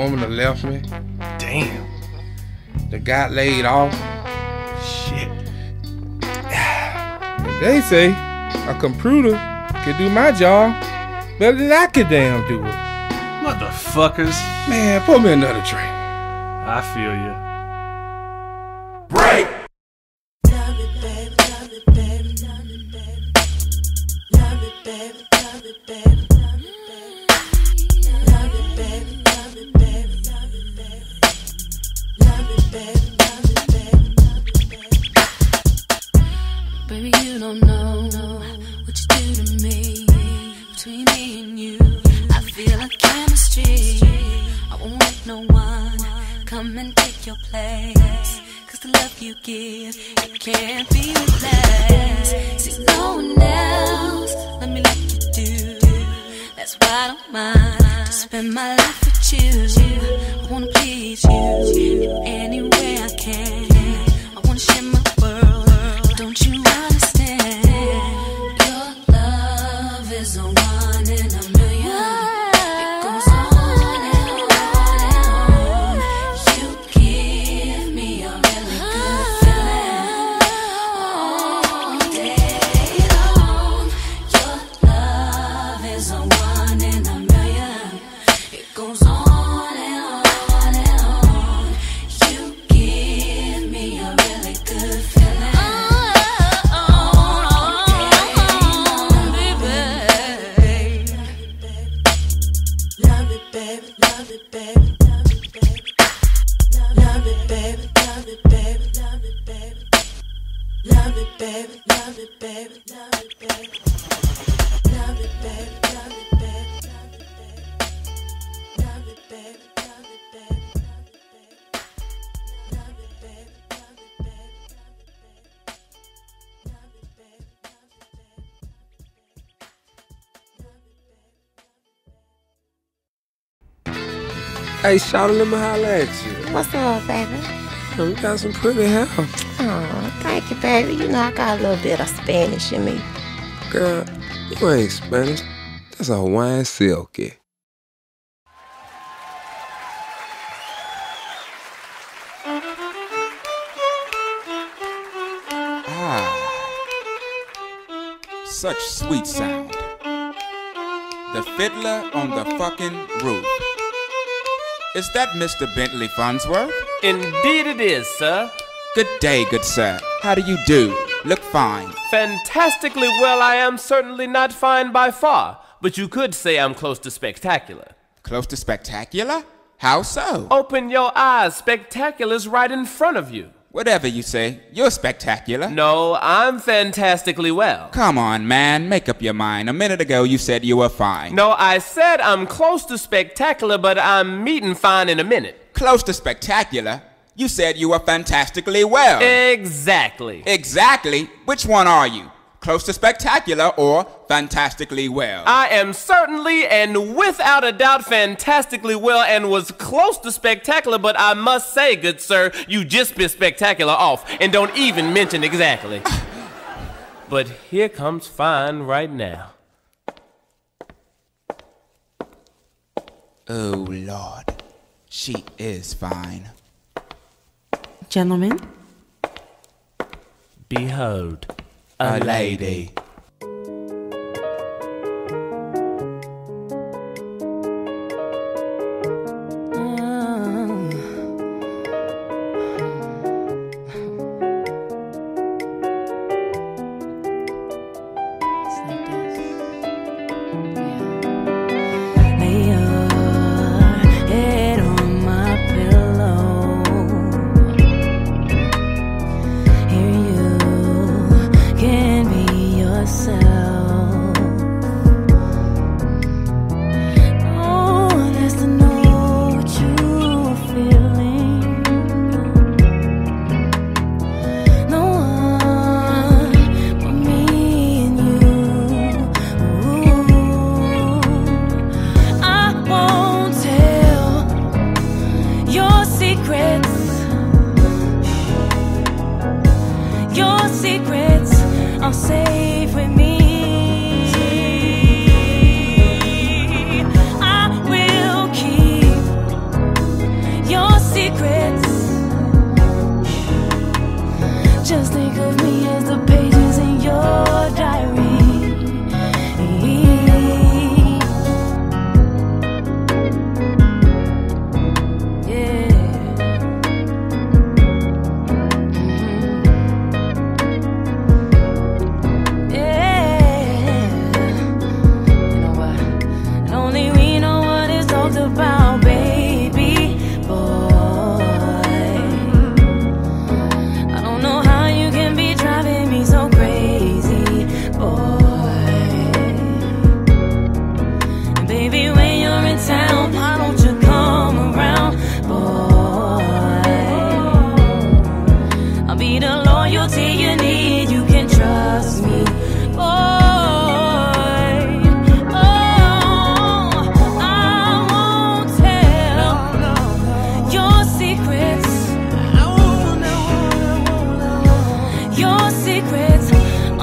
woman that left me. Damn. That got laid off. Shit. They say a computer can do my job better than I could damn do it. Motherfuckers. Man, pour me another drink. I feel you. Break! Baby, you don't know what you do to me. Between me and you, I feel a chemistry. I won't let no one come and take your place. Cause the love you give, it can't be replaced. See, no one else, let me let you do. That's why I don't mind to spend my life with you. I wanna please you in any way I can. I wanna share my world. Don't you understand? Your love is a one in a million. It goes on and on and on. You give me a really good feeling all day long. Your love is a one in a million. It goes on and on and on. You give me a really good feeling. Hey, shawty, let me holler at you. What's up, baby? You got some pretty hair. Oh, thank you, baby. You know I got a little bit of Spanish in me. Girl, you ain't Spanish. That's a Hawaiian silky. Such sweet sound. The fiddler on the fucking roof. Is that Mr. Bentley Farnsworth? Indeed it is, sir. Good day, good sir. How do you do? Look fine. Fantastically well. I am certainly not fine by far, but you could say I'm close to spectacular. Close to spectacular? How so? Open your eyes. Spectacular's right in front of you. Whatever you say, you're spectacular. No, I'm fantastically well. Come on, man, make up your mind. A minute ago you said you were fine. No, I said I'm close to spectacular, but I'm meeting fine in a minute. Close to spectacular? You said you were fantastically well. Exactly. Exactly? Which one are you? Close to spectacular or fantastically well? I am certainly and without a doubt fantastically well and was close to spectacular, but I must say, good sir, you just pissed spectacular off and don't even mention exactly. But here comes fine right now. Oh, Lord. She is fine. Gentlemen. Behold. A lady.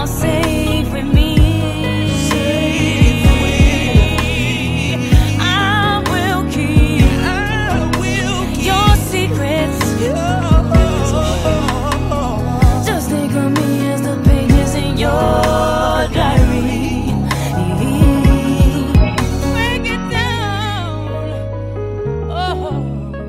you're safe with me. I will keep your secrets. Just think of me as the pages in your diary. Break it down. Oh.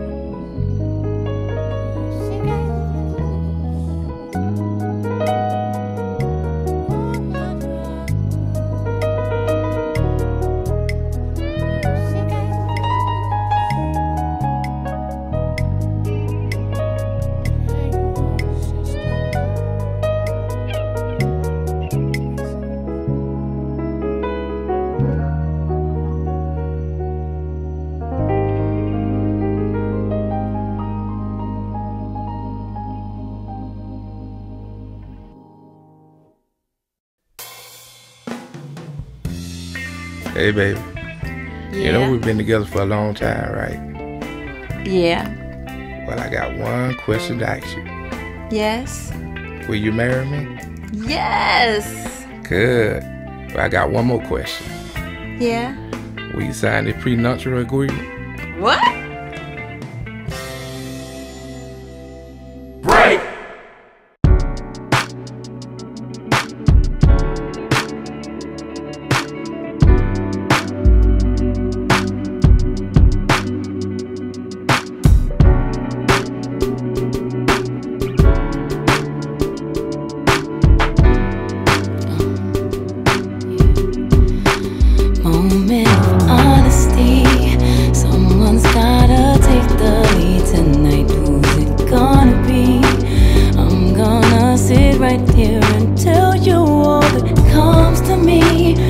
Hey, baby. Yeah. You know we've been together for a long time, right? Yeah. Well, I got one question to ask you. Yes. Will you marry me? Yes. Good. Well, I got one more question. Yeah. Will you sign the prenuptial agreement? What? Break! Moment of honesty. Someone's gotta take the lead tonight. Who's it gonna be? I'm gonna sit right here and tell you all that comes to me.